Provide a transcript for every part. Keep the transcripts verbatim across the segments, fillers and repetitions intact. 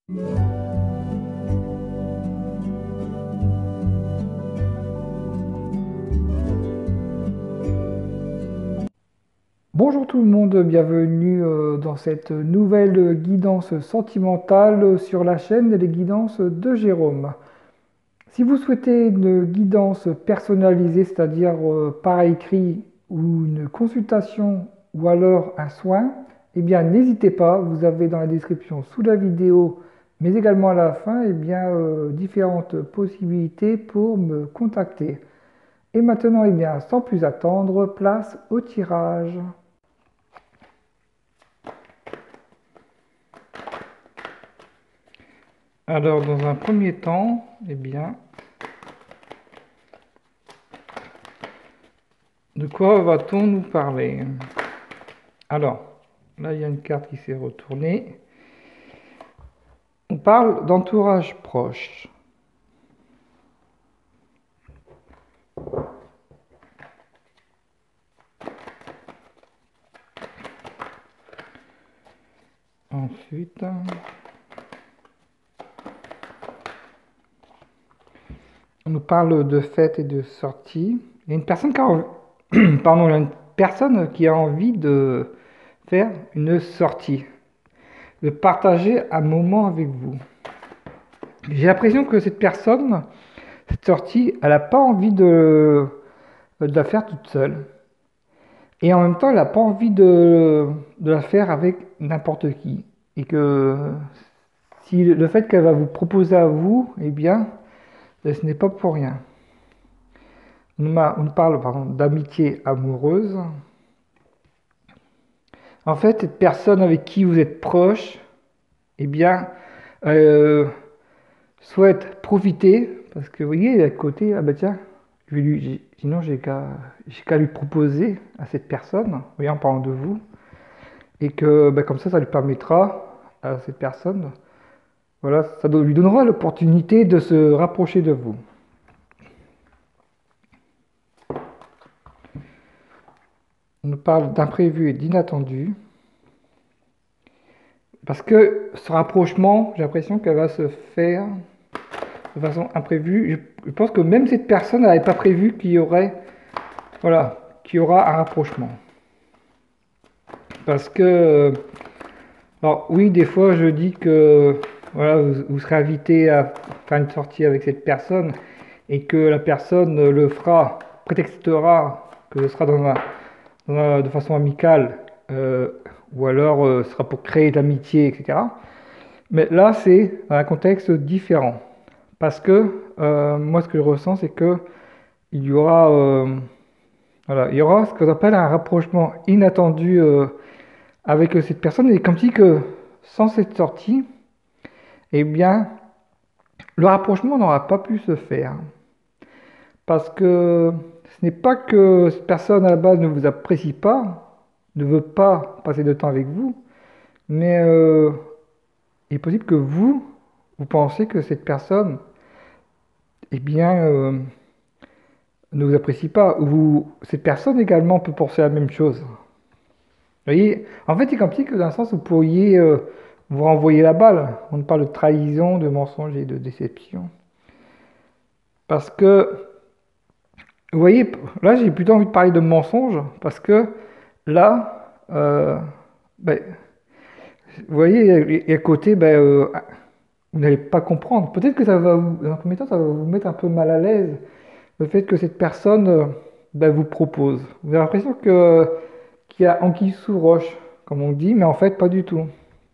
Bonjour tout le monde, bienvenue euh, dans cette nouvelle guidance sentimentale sur la chaîne Les Guidances de Jérôme. Si vous souhaitez une guidance personnalisée, c'est-à-dire euh, par écrit ou une consultation ou alors un soin, eh bien n'hésitez pas, vous avez dans la description sous la vidéo, mais également à la fin, eh bien, euh, différentes possibilités pour me contacter. Et maintenant, eh bien, sans plus attendre, place au tirage. Alors, dans un premier temps, eh bien, de quoi va-t-on nous parler? Alors, là, il y a une carte qui s'est retournée. On parle d'entourage proche. Ensuite, on nous parle de fêtes et de sorties. Il y a une personne qui a, envie- pardon, il y a une personne qui a envie de faire une sortie, de partager un moment avec vous. J'ai l'impression que cette personne, cette sortie, elle n'a pas envie de, de la faire toute seule. Et en même temps, elle n'a pas envie de, de la faire avec n'importe qui. Et que si le fait qu'elle va vous proposer à vous, eh bien, ce n'est pas pour rien. On, on parle d'amitié amoureuse. En fait, cette personne avec qui vous êtes proche, eh bien, euh, souhaite profiter, parce que vous voyez, à côté, ah bah tiens, je vais lui, sinon j'ai qu'à qu'à lui proposer à cette personne, vous voyez, en parlant de vous, et que bah, comme ça, ça lui permettra à cette personne, voilà, ça lui donnera l'opportunité de se rapprocher de vous. On nous parle d'imprévu et d'inattendu. Parce que ce rapprochement, j'ai l'impression qu'elle va se faire de façon imprévue. Je pense que même cette personne n'avait pas prévu qu'il y aurait, voilà, qu'il y aura un rapprochement. Parce que, alors oui, des fois je dis que voilà, vous, vous serez invité à faire une sortie avec cette personne et que la personne le fera, prétextera que ce sera dans un, dans un, de façon amicale, euh, ou alors euh, ce sera pour créer de l'amitié, et cetera. Mais là, c'est un contexte différent. Parce que euh, moi, ce que je ressens, c'est que il y aura, euh, voilà, il y aura ce qu'on appelle un rapprochement inattendu euh, avec cette personne. Et comme si que sans cette sortie, eh bien, le rapprochement n'aura pas pu se faire. Parce que ce n'est pas que cette personne à la base ne vous apprécie pas, ne veut pas passer de temps avec vous, mais euh, il est possible que vous, vous pensez que cette personne, eh bien, euh, ne vous apprécie pas, ou cette personne également peut penser la même chose. Vous voyez, en fait, c'est comme si que dans un sens, vous pourriez euh, vous renvoyer la balle. On parle de trahison, de mensonge et de déception. Parce que, vous voyez, là, j'ai plutôt envie de parler de mensonge, parce que là, euh, ben, vous voyez, et à côté, ben, euh, vous n'allez pas comprendre. Peut-être que ça va vous, dans un premier temps, ça va vous mettre un peu mal à l'aise, le fait que cette personne euh, ben, vous propose. Vous avez l'impression que qu'il y a anguille sous roche, comme on dit, mais en fait, pas du tout.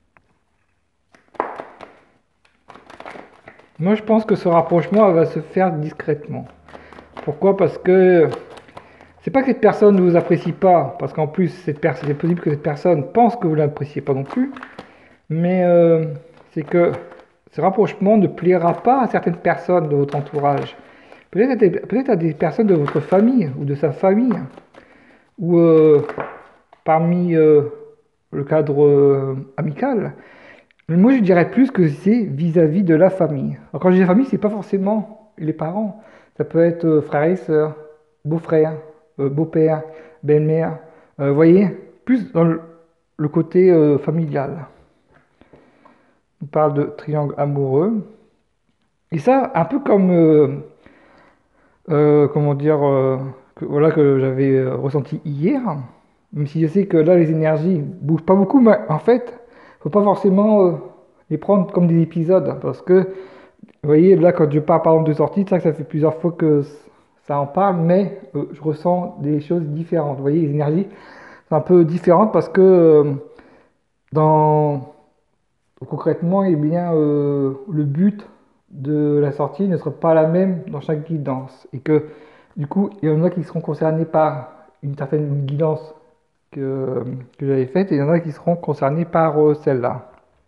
Moi, je pense que ce rapprochement va se faire discrètement. Pourquoi? Parce que c'est pas que cette personne ne vous apprécie pas, parce qu'en plus, c'est possible que cette personne pense que vous ne l'appréciez pas non plus, mais euh, c'est que ce rapprochement ne plaira pas à certaines personnes de votre entourage. Peut-être à, des, peut-être à des personnes de votre famille ou de sa famille, ou euh, parmi euh, le cadre euh, amical. Mais moi, je dirais plus que c'est vis-à-vis de la famille. Alors, quand je dis la famille, c'est pas forcément les parents. Ça peut être euh, frères et sœurs, beaux-frères, euh, beau-père, belle-mère. Vous voyez, plus dans le, le côté euh, familial. on parle de triangle amoureux. Et ça, un peu comme, euh, euh, comment dire, euh, que, voilà, que j'avais euh, ressenti hier, même si je sais que là, les énergies bougent pas beaucoup, mais en fait, faut pas forcément euh, les prendre comme des épisodes, parce que, vous voyez, là, quand je parle par exemple de sortie, ça, ça fait plusieurs fois que ça en parle, mais euh, je ressens des choses différentes. Vous voyez, les énergies sont un peu différentes parce que euh, dans concrètement, eh bien, euh, le but de la sortie ne sera pas la même dans chaque guidance. Et que du coup, il y en a qui seront concernés par une certaine guidance que, que j'avais faite et il y en a qui seront concernés par euh, celle-là.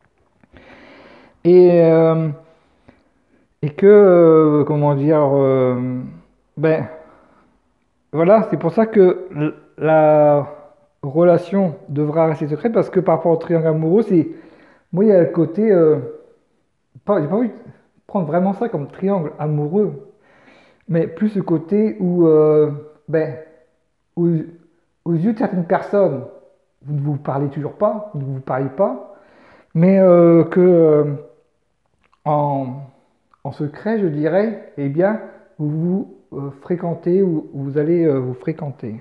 Et, euh, et que, euh, comment dire, euh, ben voilà, c'est pour ça que la relation devra rester secrète parce que par rapport au triangle amoureux, c'est moi, il y a le côté. Euh, pas, j'ai pas envie de prendre vraiment ça comme triangle amoureux, mais plus ce côté où, euh, ben, aux, aux yeux de certaines personnes, vous ne vous parlez toujours pas, vous ne vous parlez pas, mais euh, que euh, en, en secret, je dirais, eh bien, vous vous euh, fréquentez ou vous allez euh, vous fréquenter.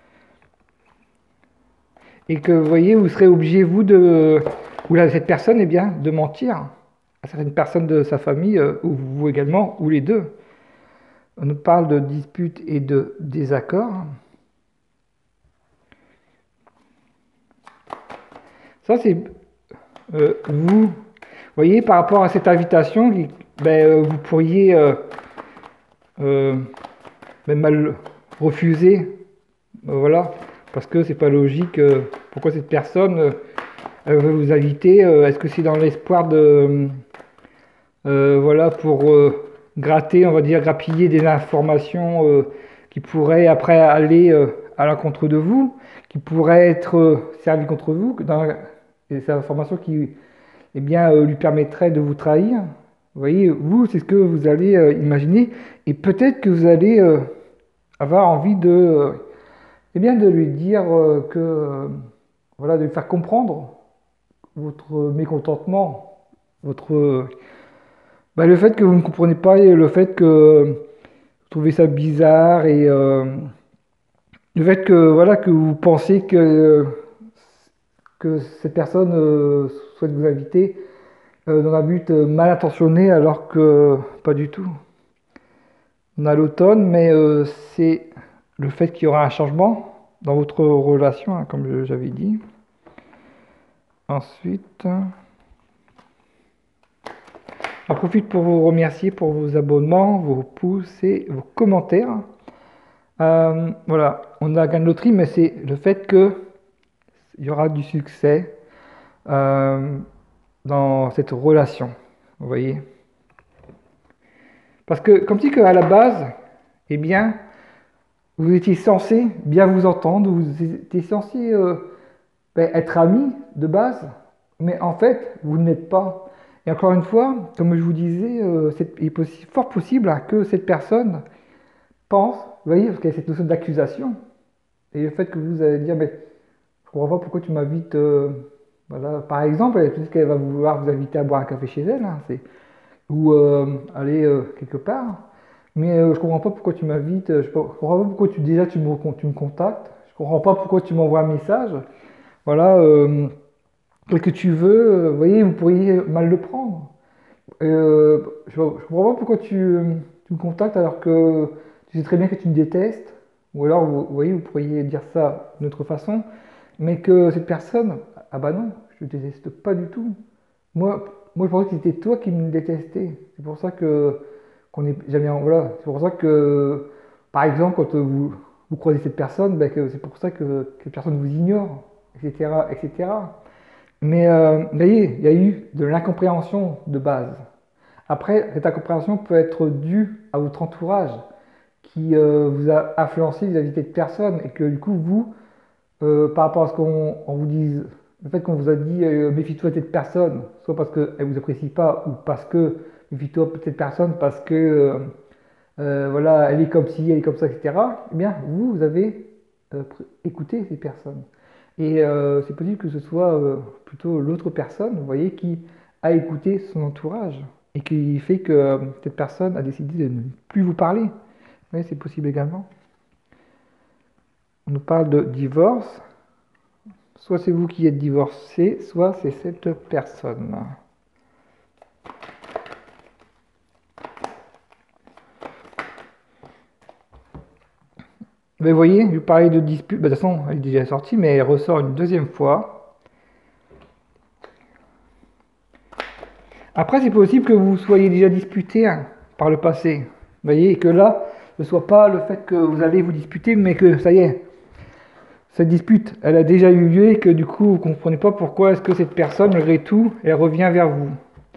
Et que vous voyez, vous serez obligé, vous, de, ou là, cette personne, eh bien, de mentir à certaines personnes de sa famille, euh, ou vous également, ou les deux. On nous parle de disputes et de désaccords. Ça, c'est euh, vous. Voyez, par rapport à cette invitation, ben, euh, vous pourriez euh, euh, ben, mal refuser, euh, voilà, parce que c'est pas logique. Euh, pourquoi cette personne euh, elle veut vous inviter? euh, Est-ce que c'est dans l'espoir de, euh, voilà, pour euh, gratter, on va dire, grappiller des informations euh, qui pourraient après aller euh, à l'encontre de vous, qui pourraient être euh, servies contre vous, dans, et ces informations qui, eh bien, euh, lui permettraient de vous trahir. Vous voyez, vous, c'est ce que vous allez euh, imaginer, et peut-être que vous allez euh, avoir envie de, euh, eh bien, de lui dire euh, que, euh, voilà, de lui faire comprendre votre mécontentement, votre bah, le fait que vous ne comprenez pas et le fait que vous trouvez ça bizarre et euh, le fait que voilà que vous pensez que que cette personne euh, souhaite vous inviter euh, dans un but euh, mal intentionné alors que pas du tout. On a l'automne, mais euh, c'est le fait qu'il y aura un changement dans votre relation, hein, comme j'avais dit. Ensuite, j'en profite pour vous remercier pour vos abonnements, vos pouces et vos commentaires. Euh, voilà, on a gagné de loterie, mais c'est le fait que il y aura du succès euh, dans cette relation. Vous voyez? Parce que, comme si qu'à la base, eh bien, vous étiez censé bien vous entendre, vous étiez censé euh, ben, être amis de base, mais en fait, vous ne l'êtes pas. Et encore une fois, comme je vous disais, euh, c'est, il est possi- fort possible hein, que cette personne pense, vous voyez, parce qu'il y a cette notion d'accusation, et le fait que vous allez dire, mais je comprends pas pourquoi tu m'invites. Euh, voilà. Par exemple, peut-être qu'elle va vouloir vous inviter à boire un café chez elle, hein, c'est, ou euh, aller euh, quelque part. Mais euh, je comprends pas pourquoi tu m'invites. Je, je comprends pas pourquoi tu déjà tu me, tu me contactes. Je comprends pas pourquoi tu m'envoies un message. Voilà, euh, quel que tu veux. euh, Vous voyez, vous pourriez mal le prendre. Euh, je, je comprends pas pourquoi tu, tu me contactes alors que tu sais très bien que tu me détestes. Ou alors, vous, vous voyez, vous pourriez dire ça d'une autre façon. Mais que cette personne, ah bah non, je ne déteste pas du tout. Moi, moi je pensais que c'était toi qui me détestais. C'est pour ça que qu'on est jamais en- voilà. C'est pour ça que, par exemple, quand vous, vous croisez cette personne, ben que c'est pour ça que, que cette personne vous ignore, et cetera, et cetera. Mais euh, vous voyez, il y a eu de l'incompréhension de base. Après, cette incompréhension peut être due à votre entourage qui euh, vous a influencé vis-à-vis de cette personne et que du coup, vous, euh, par rapport à ce qu'on on vous dise, le fait qu'on vous a dit euh, méfie-toi de cette personne, soit parce qu'elle vous apprécie pas ou parce que méfie-toi de cette personne parce que euh, euh, voilà, elle est comme ci, elle est comme ça, et cetera. Eh bien, vous, vous avez euh, écouté ces personnes. Et euh, c'est possible que ce soit euh, plutôt l'autre personne, vous voyez, qui à écouter son entourage et qui fait que euh, cette personne a décidé de ne plus vous parler. Oui, c'est possible également. On nous parle de divorce. Soit c'est vous qui êtes divorcé, soit c'est cette personne. Mais vous voyez, je vous parlais de dispute. Bah, de toute façon, elle est déjà sortie, mais elle ressort une deuxième fois. Après, c'est possible que vous soyez déjà disputé hein, par le passé. Vous voyez, et que là, ce ne soit pas le fait que vous allez vous disputer, mais que ça y est, cette dispute, elle a déjà eu lieu et que du coup, vous ne comprenez pas pourquoi est-ce que cette personne, malgré tout, elle revient vers vous.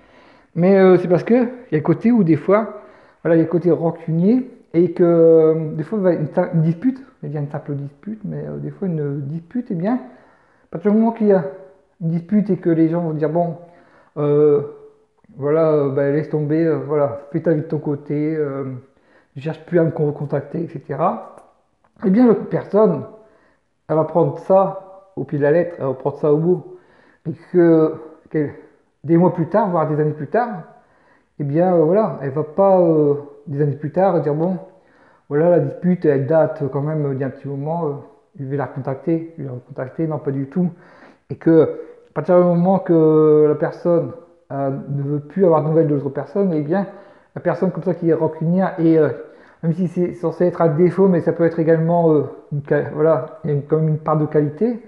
Mais euh, c'est parce que il y a le côté où des fois, voilà, il y a le côté rancunier et que euh, des fois, une, une dispute, eh bien une simple dispute, mais euh, des fois une dispute, eh bien, à partir du moment qu'il y a une dispute et que les gens vont dire bon, euh, voilà, euh, bah, laisse tomber, euh, voilà, fais ta vie de ton côté, euh, ne cherche plus à me recontacter, et cetera. Eh bien, l'autre personne, elle va prendre ça au pied de la lettre, elle va prendre ça au mot. Et que, que des mois plus tard, voire des années plus tard, eh bien euh, voilà, elle va pas euh, des années plus tard dire bon, voilà la dispute, elle date quand même d'il y a un petit moment, euh, je vais la recontacter, je vais la recontacter, non pas du tout. Et que à partir du moment que la personne euh, ne veut plus avoir de nouvelles de l'autre personne, eh bien la personne comme ça qui est rancunière et euh, même si c'est censé être un défaut, mais ça peut être également euh, une, voilà, il y a quand même une part de qualité.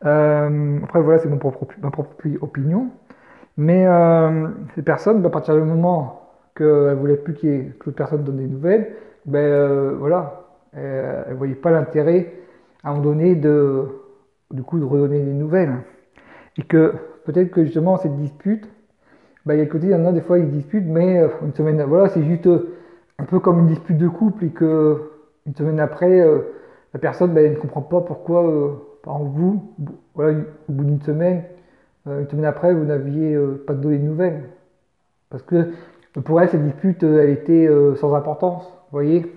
Euh, après voilà, c'est mon propre, ma propre opinion. Mais euh, ces personnes, bah, à partir du moment qu'elles ne voulaient plus qu'il y ait, que l'autre personne donne des nouvelles, ben euh, voilà, elles ne voyaient pas l'intérêt à un moment donné de, du coup, de redonner des nouvelles. Et que peut-être que justement cette dispute, bah, il y a le côté, il y en a des fois ils disputent, mais euh, une semaine, voilà, c'est juste euh, un peu comme une dispute de couple et que une semaine après, euh, la personne bah, elle ne comprend pas pourquoi, euh, par exemple vous, voilà, au bout d'une semaine, euh, une semaine après, vous n'aviez euh, pas donné de nouvelles. Parce que euh, pour elle, cette dispute, euh, elle était euh, sans importance, vous voyez.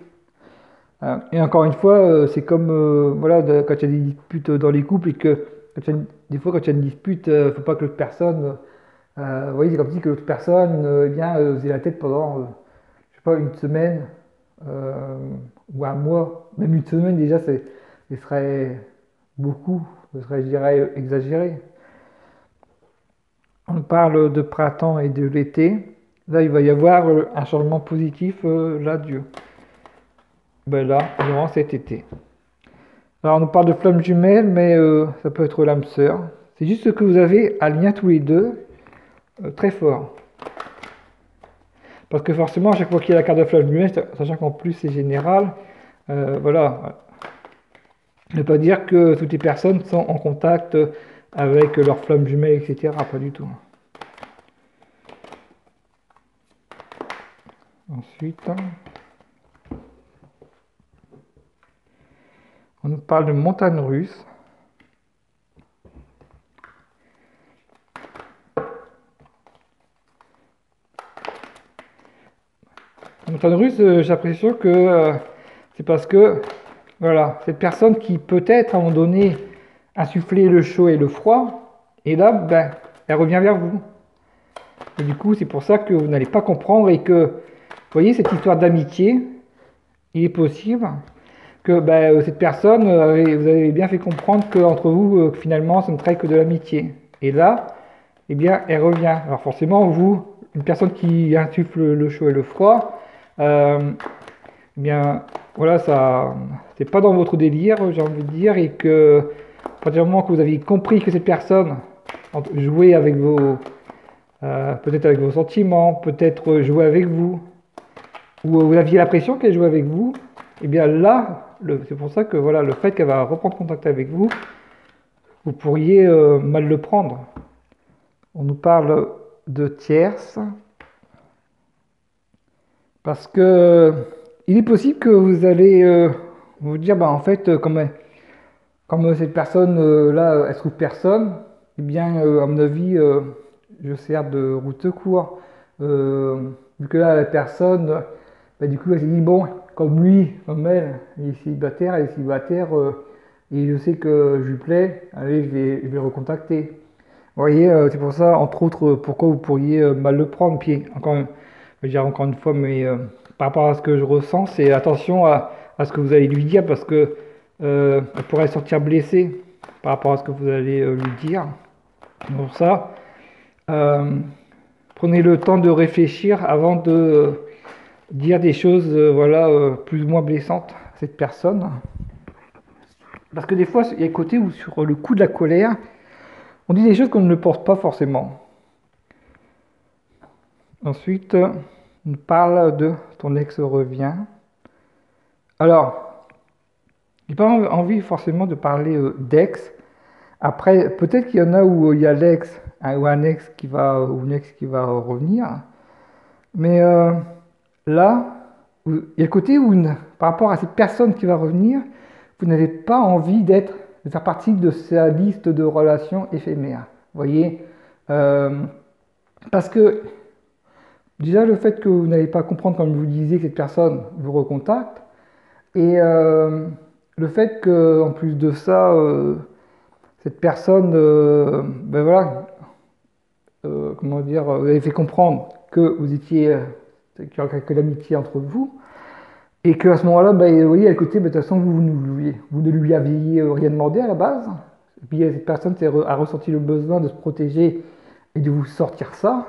Euh, et encore une fois, euh, c'est comme euh, voilà, de- quand il y a des disputes dans les couples et que quand il y a une- des fois, quand il y a une dispute, il ne faut pas que l'autre personne euh, vous voyez, c'est comme si que l'autre personne euh, eh bien, euh, faisait la tête pendant, euh, je sais pas, une semaine euh, ou un mois. Même une semaine déjà, c'est, ce serait beaucoup, ce serait, je dirais, exagéré. On parle de printemps et de l'été. Là, il va y avoir euh, un changement positif euh, là, Dieu. Ben là, durant cet été. Alors, on nous parle de flammes jumelles, mais euh, ça peut être l'âme sœur. C'est juste que vous avez un lien tous les deux euh, très fort. Parce que forcément, à chaque fois qu'il y a la carte de flamme jumelle, sachant qu'en plus c'est général, euh, voilà. Ne pas dire que toutes les personnes sont en contact avec leur flamme jumelle, et cetera. Pas du tout. Ensuite, on nous parle de montagne russe. La montagne russe, euh, j'ai l'impression que euh, c'est parce que, voilà, cette personne qui peut-être à un moment donné insufflé le chaud et le froid, et là, ben, elle revient vers vous. Et du coup, c'est pour ça que vous n'allez pas comprendre et que, vous voyez, cette histoire d'amitié, il est possible que ben, cette personne, euh, vous avez bien fait comprendre qu'entre vous, euh, finalement, ce ne serait que de l'amitié. Et là, eh bien, elle revient. Alors forcément, vous, une personne qui insuffle le chaud et le froid, euh, eh bien, voilà, ça, c'est pas dans votre délire, j'ai envie de dire, et que, à partir du moment que vous avez compris que cette personne jouait avec vos, euh, peut-être avec vos sentiments, peut-être jouer avec vous, ou vous aviez l'impression qu'elle jouait avec vous, et bien là, c'est pour ça que voilà, le fait qu'elle va reprendre contact avec vous, vous pourriez euh, mal le prendre. On nous parle de tierce, parce que il est possible que vous allez euh, vous dire, bah en fait, euh, comme, comme cette personne euh, là, elle trouve personne, et bien euh, à mon avis, euh, je sers de route court. Euh, vu que là, la personne, bah, du coup, elle s'est dit, bon, comme lui, comme elle, il est célibataire, elle est célibataire, euh, et je sais que je lui plais, allez, je vais, je vais le recontacter. Vous voyez, euh, c'est pour ça, entre autres, euh, pourquoi vous pourriez euh, mal le prendre. Puis, encore, une- je vais dire encore une fois, mais euh, par rapport à ce que je ressens, c'est attention à, à ce que vous allez lui dire parce que euh, elle pourrait sortir blessée par rapport à ce que vous allez euh, lui dire. Pour ça, euh, prenez le temps de réfléchir avant de euh, dire des choses, euh, voilà, euh, plus ou moins blessantes à cette personne. Parce que des fois, il y a le côté où sur le coup de la colère, on dit des choses qu'on ne pense pas forcément. Ensuite, on parle de ton ex revient. Alors, j'ai pas envie forcément de parler euh, d'ex. Après, peut-être qu'il y en a où euh, il y a l'ex hein, ou un ex qui va ou une ex qui va revenir. Mais euh, là, il y a le côté où, une- par rapport à cette personne qui va revenir, vous n'avez pas envie d'être, de faire partie de sa liste de relations éphémères. Vous voyez, Euh, parce que déjà le fait que vous n'allez pas comprendre, comme je vous disais, que cette personne vous recontacte, et euh, le fait que, en plus de ça, euh, cette personne, euh, ben voilà, euh, comment dire, vous avez fait comprendre que vous étiez, euh, qu'il y aurait que l'amitié entre vous, et qu'à ce moment-là, ben, vous voyez, à côté, ben, de toute façon, vous, ne lui, vous ne lui aviez rien demandé à la base, et puis cette personne a ressenti le besoin de se protéger et de vous sortir ça,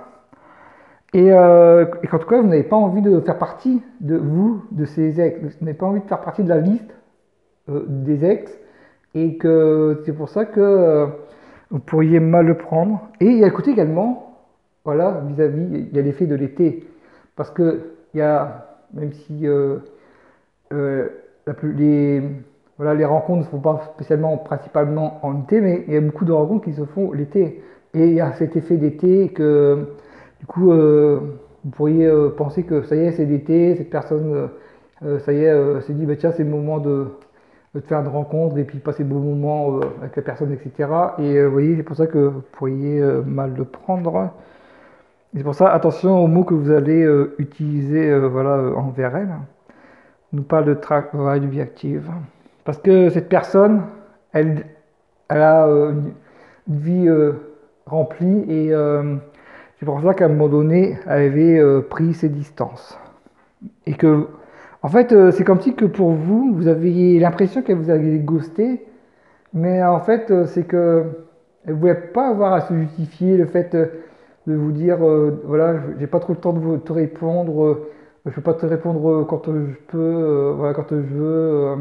et, euh, et qu'en tout cas, vous n'avez pas envie de faire partie de vous, de ces ex, vous n'avez pas envie de faire partie de la liste euh, des ex, et que c'est pour ça que euh, vous pourriez mal le prendre. Et il y a le côté également, voilà, vis-à-vis, il y a l'effet de l'été. Parce que il y a, même si euh, euh, la plus, les, voilà, les rencontres ne se font pas spécialement, principalement en été, mais il y a beaucoup de rencontres qui se font l'été. Et il y a cet effet d'été que, du coup, euh, vous pourriez euh, penser que ça y est, c'est l'été, cette personne, euh, ça y est, euh, s'est dit, bah, tiens, c'est le moment de, de faire une rencontre et puis passer de bons moments euh, avec la personne, et cetera. Et euh, vous voyez, c'est pour ça que vous pourriez euh, mal le prendre. Et c'est pour ça, attention aux mots que vous allez euh, utiliser euh, voilà, euh, envers elle. On nous parle de travail de vie active. Parce que cette personne, elle, elle a euh, une, une vie euh, remplie et euh, c'est pour ça qu'à un moment donné, elle avait euh, pris ses distances. Et que, en fait, euh, c'est comme si que pour vous, vous aviez l'impression qu'elle vous avait ghosté, mais en fait, euh, c'est que elle ne voulait pas avoir à se justifier le fait euh, de vous dire, euh, voilà, j'ai pas trop le temps de vous, te répondre, euh, je peux pas te répondre euh, quand euh, je peux, euh, voilà, quand euh, je veux. euh,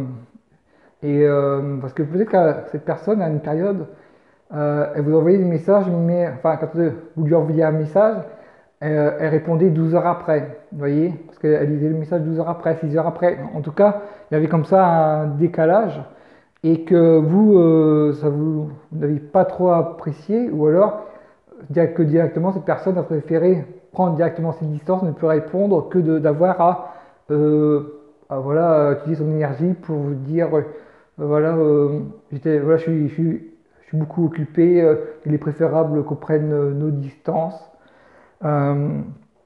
et euh, parce que peut-être que cette personne, à une période, euh, elle vous envoyait des messages, mais enfin, quand euh, vous lui envoyez un message, elle, elle répondait douze heures après, vous voyez, parce qu'elle lisait le message douze heures après, six heures après. En tout cas, il y avait comme ça un décalage et que vous, euh, ça vous, vous n'avez pas trop apprécié, ou alors que directement cette personne a préféré prendre directement ses distances, ne peut répondre que de- d'avoir à, euh, à, voilà, utiliser son énergie pour vous dire euh, voilà, euh, j'étais, voilà, je suis, je suis, je suis beaucoup occupé, euh, il est préférable qu'on prenne euh, nos distances. Euh,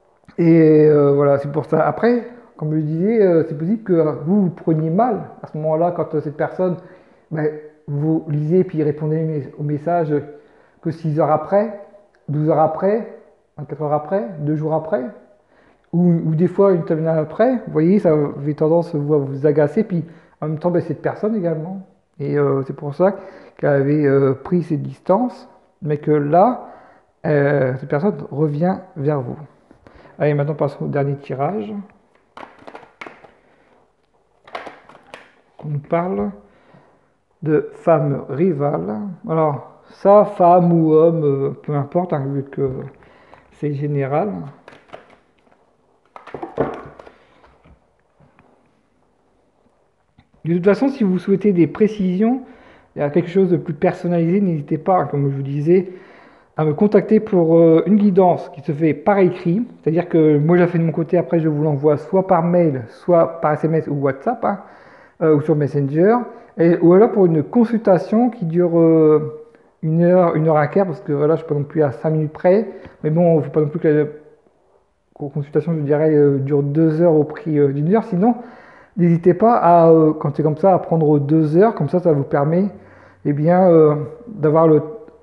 et euh, voilà, c'est pour ça. Après, comme je le disais, euh, c'est possible que vous vous preniez mal à ce moment-là quand euh, cette personne, ben, vous lisez puis répondez au message que six heures après, douze heures après, vingt-quatre heures après, deux jours après, ou, ou des fois une semaine après. Vous voyez, ça avait tendance vous, à vous agacer, puis en même temps, ben, cette personne également. Et euh, c'est pour ça qu'elle avait euh, pris ses distances, mais que là, euh, cette personne revient vers vous. Allez, maintenant passons au dernier tirage. On nous parle de femme rivale. Alors, ça, femme ou homme, euh, peu importe, hein, vu que c'est général. De toute façon, si vous souhaitez des précisions, il y a quelque chose de plus personnalisé, n'hésitez pas, comme je vous disais, à me contacter pour euh, une guidance qui se fait par écrit. C'est-à-dire que moi, je la fais de mon côté, après, je vous l'envoie soit par mail, soit par S M S ou WhatsApp, hein, euh, ou sur Messenger. Et, ou alors pour une consultation qui dure euh, une heure, une heure à quart, parce que voilà, je ne suis pas non plus à cinq minutes près. Mais bon, il ne faut pas non plus que la consultation, je dirais, euh, dure deux heures au prix euh, d'une heure. Sinon, n'hésitez pas à, quand c'est comme ça, à prendre deux heures, comme ça, ça vous permet eh bien, euh, d'avoir le,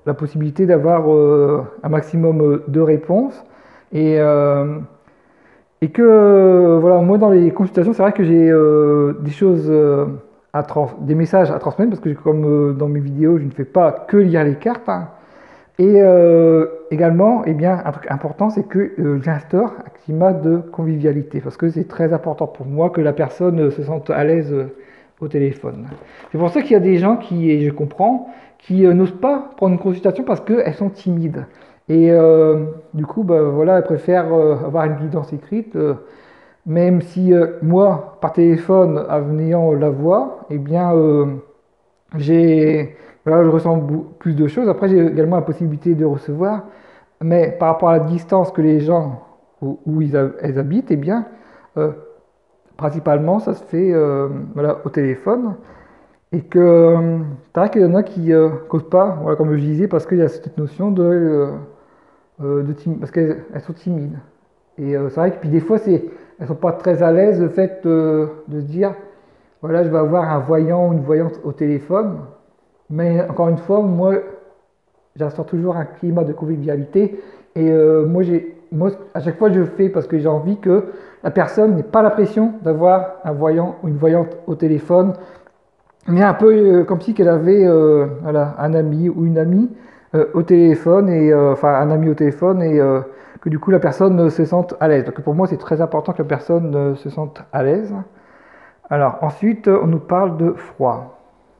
la possibilité d'avoir euh, un maximum de réponses. Et, euh, et que, euh, voilà, moi dans les consultations, c'est vrai que j'ai euh, des choses euh, à trans des messages à transmettre, parce que comme euh, dans mes vidéos, je ne fais pas que lire les cartes, hein. Et euh, également, eh bien, un truc important, c'est que euh, j'instaure un climat de convivialité, parce que c'est très important pour moi que la personne euh, se sente à l'aise euh, au téléphone. C'est pour ça qu'il y a des gens qui, et je comprends, qui euh, n'osent pas prendre une consultation parce qu'elles sont timides. Et euh, du coup, bah, voilà, elles préfèrent euh, avoir une guidance écrite, euh, même si euh, moi, par téléphone, en venant la voir, eh bien, euh, j'ai, voilà, je ressens plus de choses. Après, j'ai également la possibilité de recevoir, mais par rapport à la distance que les gens où, où ils, elles habitent, eh bien, euh, principalement, ça se fait euh, voilà, au téléphone. Et que euh, c'est vrai qu'il y en a qui euh, causent pas, voilà, comme je disais, parce qu'il y a cette notion de, euh, euh, de tim- parce qu'elles elles sont timides. Et euh, c'est vrai que puis des fois, c'est, elles sont pas très à l'aise le fait euh, de se dire, voilà, je vais avoir un voyant ou une voyante au téléphone. Mais encore une fois, moi, j'instaure toujours un climat de convivialité. Et euh, moi, j'ai, moi, à chaque fois, je fais parce que j'ai envie que la personne n'ait pas la pression d'avoir un voyant ou une voyante au téléphone, mais un peu euh, comme si qu'elle avait euh, voilà, un ami ou une amie euh, au téléphone, et euh, enfin un ami au téléphone, et euh, que du coup la personne euh, se sente à l'aise. Donc pour moi, c'est très important que la personne euh, se sente à l'aise. Alors ensuite, on nous parle de froid.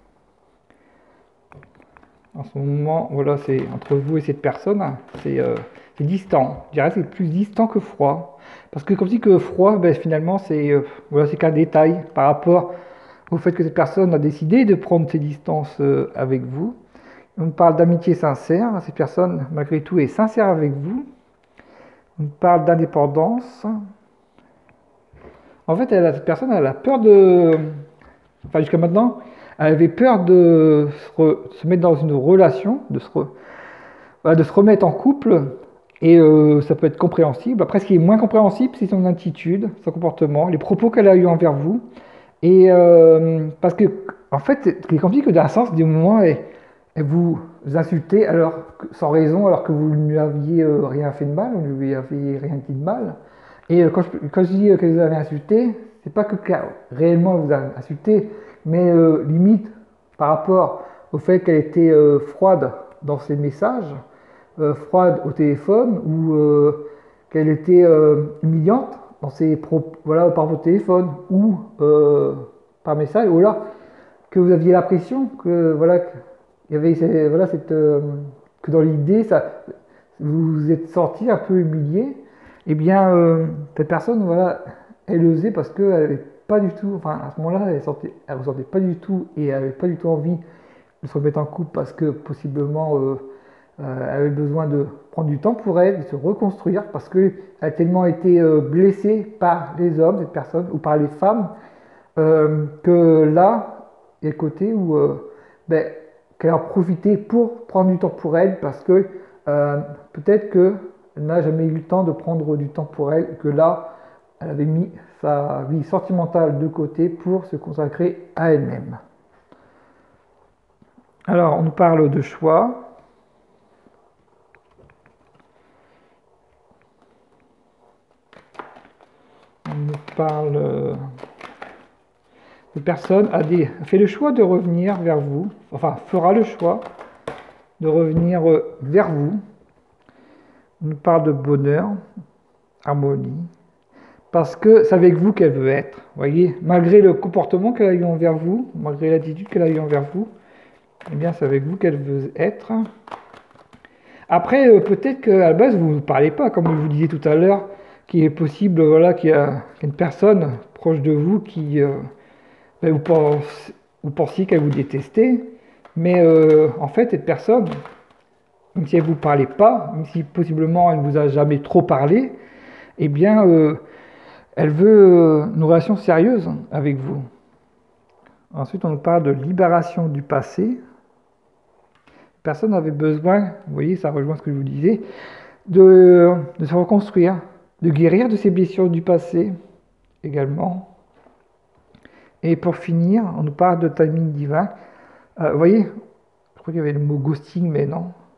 En ce moment, voilà, c'est entre vous et cette personne, c'est euh, distant. Je dirais que c'est plus distant que froid. Parce que comme si que froid, ben, finalement, c'est euh, voilà, c'est qu'un détail par rapport au fait que cette personne a décidé de prendre ses distances euh, avec vous. On parle d'amitié sincère. Cette personne, malgré tout, est sincère avec vous. On parle d'indépendance. En fait, elle, cette personne, elle a peur de... Enfin, jusqu'à maintenant, elle avait peur de se, re... se mettre dans une relation, de se re... voilà, de se remettre en couple, et euh, ça peut être compréhensible. Après, ce qui est moins compréhensible, c'est son attitude, son comportement, les propos qu'elle a eu envers vous. Et euh, parce que, en fait, c'est comme si que d'un sens, du moment, elle, elle vous insultez alors, sans raison, alors que vous ne lui aviez euh, rien fait de mal, vous ne lui aviez rien dit de mal. Et euh, quand, je, quand je dis euh, que vous avez insulté, c'est pas que réellement vous avez insulté, mais euh, limite par rapport au fait qu'elle était euh, froide dans ses messages, euh, froide au téléphone, ou euh, qu'elle était euh, humiliante dans ses propos, voilà, par votre téléphone ou euh, par message, ou là que vous aviez l'impression que voilà qu'il y avait ces- voilà cette euh, que dans l'idée ça vous vous êtes senti un peu humilié. Eh bien euh, cette personne, voilà, elle osait parce qu'elle n'avait pas du tout, enfin à ce moment-là, elle sentait, elle ressentait pas du tout, et elle avait pas du tout envie de se remettre en couple parce que possiblement euh, euh, elle avait besoin de prendre du temps pour elle, de se reconstruire, parce qu'elle a tellement été euh, blessée par les hommes, cette personne, ou par les femmes, euh, que là, il y a le côté où euh, ben, qu'elle a profité pour prendre du temps pour elle, parce que euh, peut-être qu'elle n'a jamais eu le temps de prendre du temps pour elle, et que là, elle avait mis sa vie sentimentale de côté pour se consacrer à elle-même. Alors, on nous parle de choix. On nous parle... Euh, de personne a, des, a fait le choix de revenir vers vous, enfin, fera le choix de revenir euh, vers vous. On nous parle de bonheur, harmonie, parce que c'est avec vous qu'elle veut être. Vous voyez, malgré le comportement qu'elle a eu envers vous, malgré l'attitude qu'elle a eu envers vous, eh bien, c'est avec vous qu'elle veut être. Après, euh, peut-être qu'à la base, vous ne parlez pas, comme je vous disais tout à l'heure, qu'il est possible, voilà, qu'il y a une personne proche de vous qui, euh, ben, vous, pense, vous pensiez qu'elle vous détestait, mais euh, en fait, cette personne, même si elle ne vous parlait pas, même si possiblement elle ne vous a jamais trop parlé, eh bien, euh, elle veut euh, une relation sérieuse avec vous. Ensuite, on nous parle de libération du passé. Personne n'avait besoin, vous voyez, ça rejoint ce que je vous disais, de, de se reconstruire, de guérir de ses blessures du passé également. Et pour finir, on nous parle de timing divin. Euh, vous voyez, je crois qu'il y avait le mot ghosting, mais non,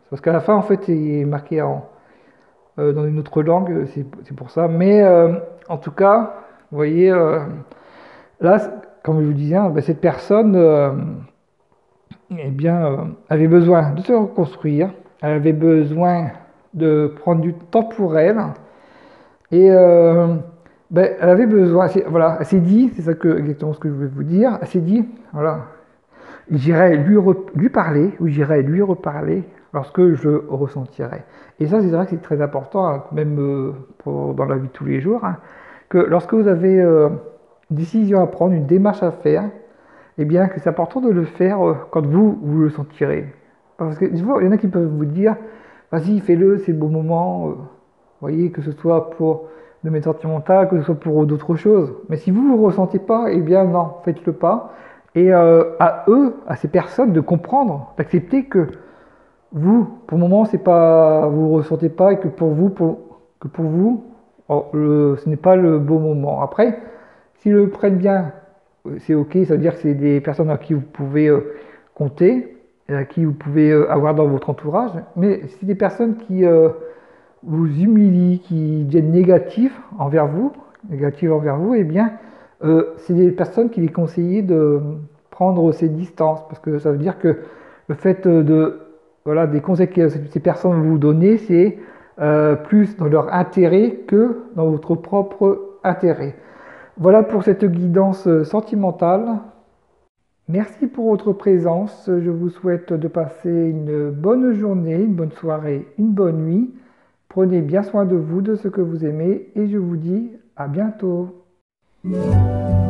Parce qu'à la fin, en fait, c'est marqué en, euh, dans une autre langue, c'est c'est pour ça. Mais euh, en tout cas, vous voyez, euh, là, c- comme je vous disais, hein, ben, cette personne euh, eh bien, euh, avait besoin de se reconstruire, elle avait besoin de prendre du temps pour elle, et euh, ben, elle avait besoin, c'est- voilà, elle s'est dit, c'est ça que, exactement ce que je voulais vous dire, elle s'est dit, voilà, j'irai lui, re- lui parler, ou j'irai lui reparler lorsque je ressentirai. Et ça, c'est vrai que c'est très important, hein, même euh, pour- dans la vie de tous les jours, hein, que lorsque vous avez euh, une décision à prendre, une démarche à faire, eh bien, que c'est important de le faire euh, quand vous, vous le sentirez. Parce que, il y en a qui peuvent vous dire, vas-y, fais-le, c'est le bon moment, euh, vous voyez, que ce soit pour de mes sentimentales, que ce soit pour d'autres choses. Mais si vous ne le ressentez pas, eh bien non, faites-le pas. Et euh, à eux, à ces personnes, de comprendre, d'accepter que vous, pour le moment, c'est pas, vous ne le ressentez pas et que pour vous, pour, que pour vous, oh, le- ce n'est pas le bon moment. Après, s'ils le prennent bien, euh, c'est ok, ça veut dire que c'est des personnes à qui vous pouvez euh, compter, et à qui vous pouvez euh, avoir dans votre entourage. Mais si des personnes qui euh, vous humilient, qui deviennent négatifs envers vous, négatives envers vous, eh bien, euh, c'est des personnes qu'il est conseillé de prendre ses distances, parce que ça veut dire que le fait de, voilà, des conseils que ces personnes vous donnent, c'est euh, plus dans leur intérêt que dans votre propre intérêt. Voilà pour cette guidance sentimentale. Merci pour votre présence. Je vous souhaite de passer une bonne journée, une bonne soirée, une bonne nuit. Prenez bien soin de vous, de ce que vous aimez, et je vous dis à bientôt.